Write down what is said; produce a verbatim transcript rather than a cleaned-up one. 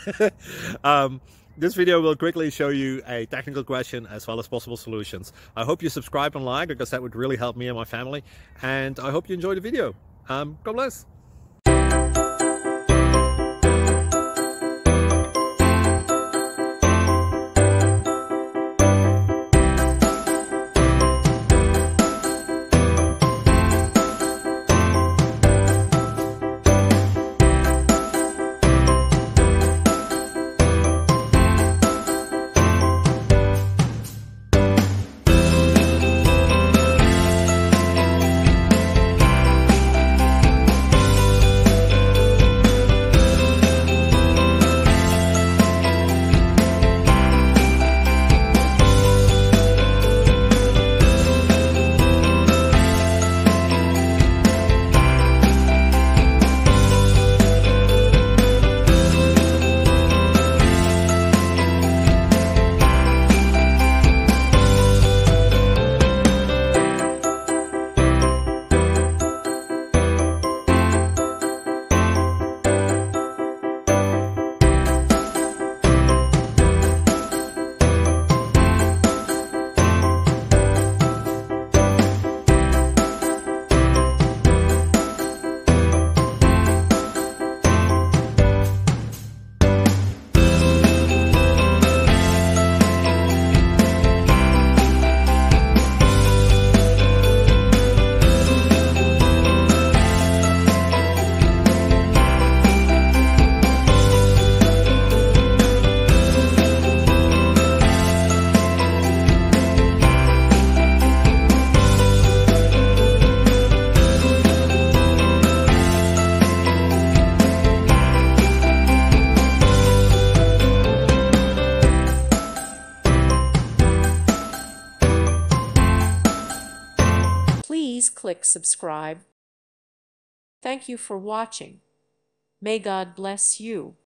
um, this video will quickly show you a technical question as well as possible solutions. I hope you subscribe and like, because that would really help me and my family. And I hope you enjoy the video. Um, God bless. Please click subscribe. Thank you for watching. May God bless you.